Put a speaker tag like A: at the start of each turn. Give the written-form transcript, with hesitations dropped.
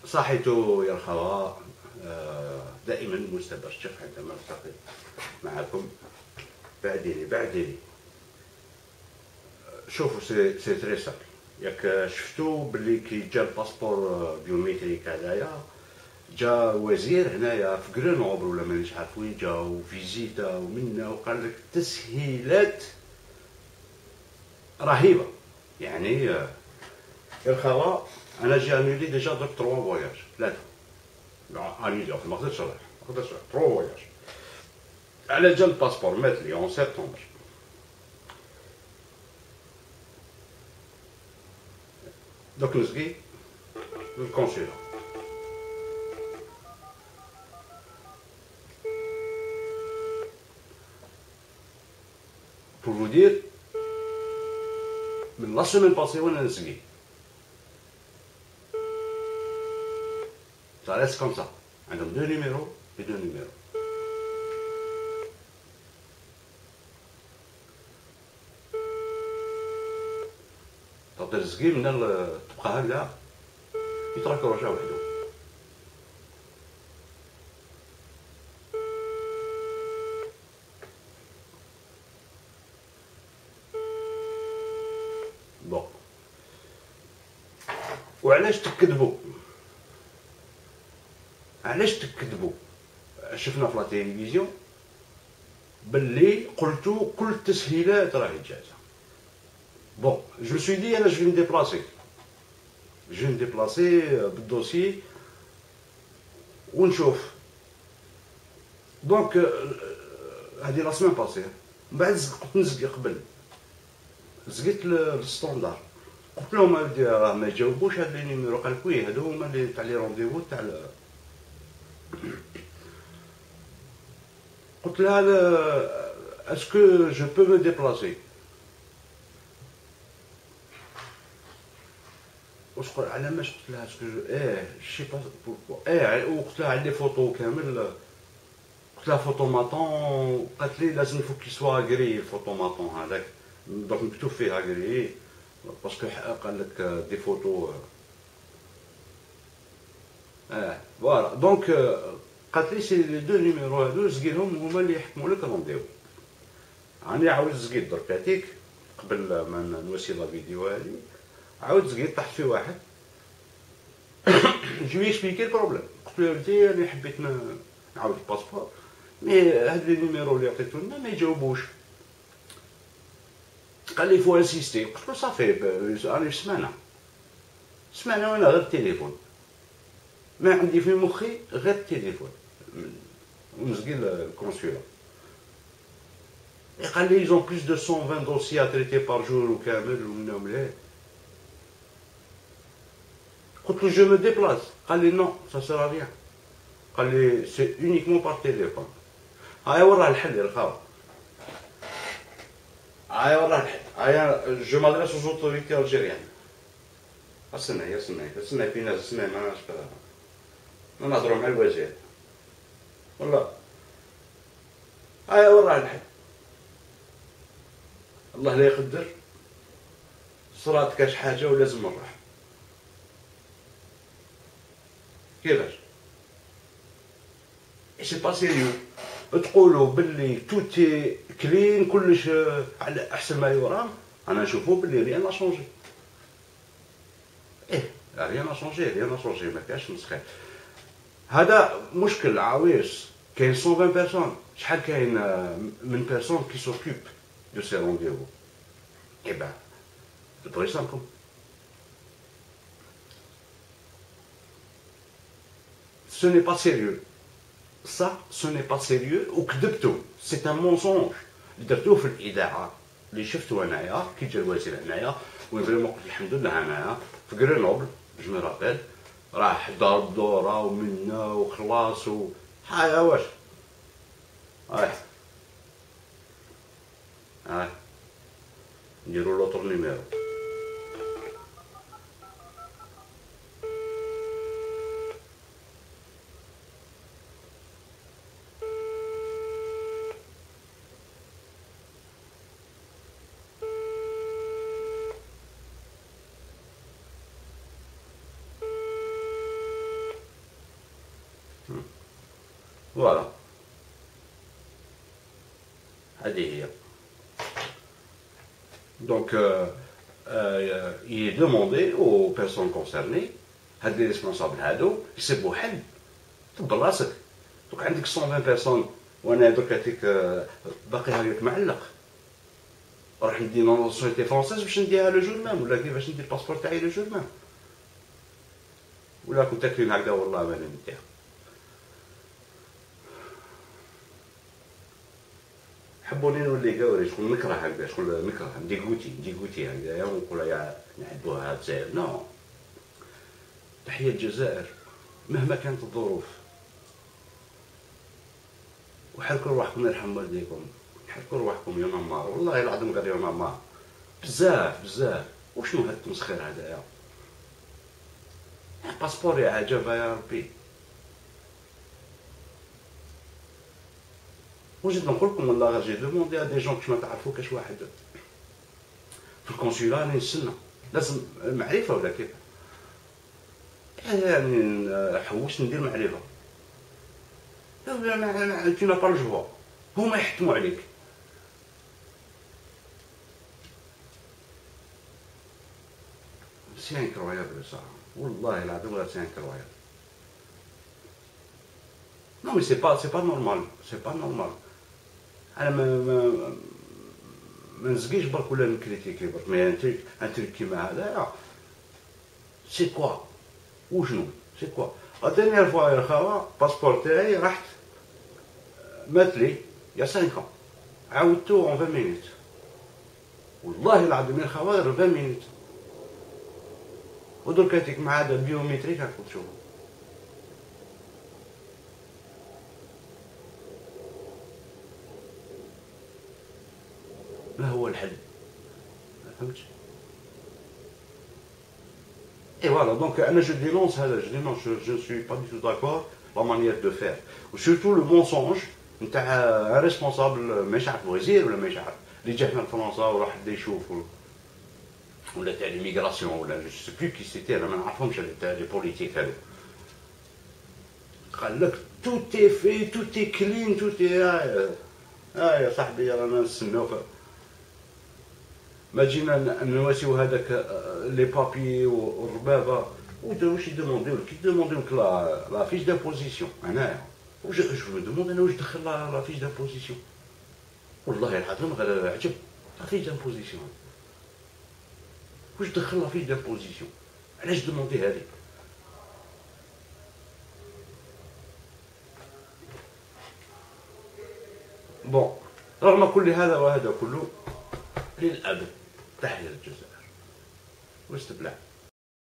A: صحيتو يا الخوة. دائما مستبشر عندما التقي معكم. بعديني شوفوا سي تري سامبل. ياك شفتو بلي كي جا الباسبور بيوميتريك هنايا، جا وزير هنايا في غرينوبل ولا مانيش عارف وين جا وفيزيتا ومنا وقال لك تسهيلات رهيبه. يعني يا الخوا انا جا انولي ديجا درت 3 فواياج 3 انولي ما قدرتش نروح 3 فواياج على جال الباسبور مات لي اون سبتمبر. دوك نزقي للكونسيلا بور فو دير من لا سيمين باسي وانا نزقي ça reste comme ça. عندهم 2 numéros et 2 numéros. تقدر تزقي من تبقى هكذا يترك رجع وحده. بون وعلاش تكذبوا؟ علاش تكذبوا؟ شفنا في لا تيليفزيون باللي قلتو كل التسهيلات راهي جاهزه. بون جو سوي دي انا جو نديبلاسي بالدوسي ونشوف. دونك هادي لا سيمين باسي من بعد قلت نزقي قبل زقيت للستوندار قلت لهم اودي راه ما جاوبوش هاد لي نيميرو. قال لك وي هادو هما اللي تاع لي رونديفو تاع قلت لها اسكو جو بو مو ديبلاسي. واش قال على ماش قلت لها اسكو شي با وقلت لها على لي فوتو كامل. قلت لها فوتوماتون قالت لي لازم يفو كي سوا غري الفوتوماتون هذاك دوك مكتوب فيها غري باسكو قال لك دي فوتو فوالا. دونك قالت لي سي لي دو نيميرو هادو زقيهم هما اللي يحكموا لك رونديو. راني عاود زقيت درك هاتيك قبل ما نوصي لا فيديو هادي عاود زقيت طحت في واحد جو اكسبليكي البروبليم. قلت له ولدي انا حبيت نعاود الباسبور مي هاد لي نيميرو اللي عطيتو لنا ما يجاوبوش. قال لي فو انسيستي. قلت له صافي راني في سمانه وانا غير التليفون ما عندي في مخي غير التليفون ونزقي الكونسولا. قال لي يزون بلوس دو 120 دوسي ا تريتي بار جور وكامل ومنهم ليه. قلت له جو مو ديبلاس. قال لي نو سا سير ريان. قال لي سي اونيكمون بار تيليفون. هاي وراه الحل يا الخاوة. هاي وراه الحل. هاي جو مادريس aux autorités algériennes. استنى في ناس استنى ما نعرفش نهضروا مع الوزير والله. هاي وراه الحل. الله لا يقدر صرات كاش حاجه ولازم نروح. كيفاش سي با سيريو تقولوا باللي توتي كلين كلش على احسن ما يرام. انا نشوفو باللي ريان لا شونجي. ريان شونجي ما كاش مسخير. هذا مشكل عويص. كاين 120 بيرسون. شحال كاين من بيرسون كي سوكوب دو سي رونديفو. با بغي يسامحكم. Ce n'est pas sérieux. Ça, ce n'est pas sérieux. وكذبتوا. C'est un mensonge. اللي درتوه في الإذاعة اللي شفتو أنايا كي جا الوزير هنايا وفريمون قلت الحمد لله أنايا في غرينوبل جو مي رابيل راح ضرب دورة ومنا وخلاص هايا واش نديرو لوطر نيميرو. فوالا هذه هي. دونك يدوموندي او بيرسون كونسيرني، هاد لي ريسبونسابل هادو يسيبو حل. دبر راسك، دوك عندك 120 بيرسون وانا درك هاتيك باقي هاكاك معلق، راح ندي نونسيتي فرونسيز باش نديها لو جور مام، ولا كيفاش ندير الباسبور تاعي لو جور مام، ولا كنت تاكلين هكذا والله ما نديها. حبوني نولي قاوري شكون نكره هكذا، شكون نكره نديكوتي هكذايا ونقول يا نحبوها الجزائر. نو، تحية الجزائر مهما كانت الظروف. وحركوا رواحكم يرحم والديكم، حركوا رواحكم يا نمار، والله العظيم قال يا نمار بزاف. وشنو هاد التمسخير هذايا؟ باسبور يا عجبها يا ربي. وجيت نقول لكم والله غير جي دوموندي ا دي جون كيما تعرفوا كاش واحد في الكونسولا راني نستنى، لازم معرفه ولا كيف؟ يعني حوشت ندير معرفه، tu n'as pas le choix، هما يحكموا عليك. سي انكرويابل صح، والله العظيم غير سي انكرويابل. نو مي سي با نورمال. انا ما نزقيش برك ولا نكريتيكي برك، مي ان تريك كيما هذايا سي كوا وشنو سي كوا. لا دينيير فوا يا خاوه باسبور تاعي رحت ماتلي يا 5 ans، عاودتو اون 20 مينيت، والله العظيم يا خاوه 20 مينيت. ودرك هاتيك مع هذا البيوميتريك راكم تشوفوا. ما هو الحل؟ فهمت؟ اي فوالا دونك انا جو دينونس هذا، جو سوي با دي تو داكور لا مانيير دو فير، وسورتو لو مونسونج نتاع ان ريسبونسابل ماهيش عارف وزير ولا ماهيش عارف اللي جا هنا لفرنسا وراح بدا يشوف، ولا تاع ليميغراسيون ولا جو سي بلو كي سيتي، انا ما نعرفهمش تاع لي بوليتيك هذو. قال لك تو تي في تو تي كلين تو تي يا صاحبي رانا نستناو. ما جينا نواسيو هذاك لي بابي والربابه، واش يدومونديو لك؟ يدومونديو لك لا فيش دابوزيسيون. انايا واش جو دوموند انا واش دخل لا فيش دابوزيسيون؟ والله العظيم غير عجب لا فيش دابوزيسيون، واش دخل لا فيش دابوزيسيون؟ علاش دوموندي هذه؟ بون رغم كل هذا وهذا كله للأبد تحية الجزائر واستبلع.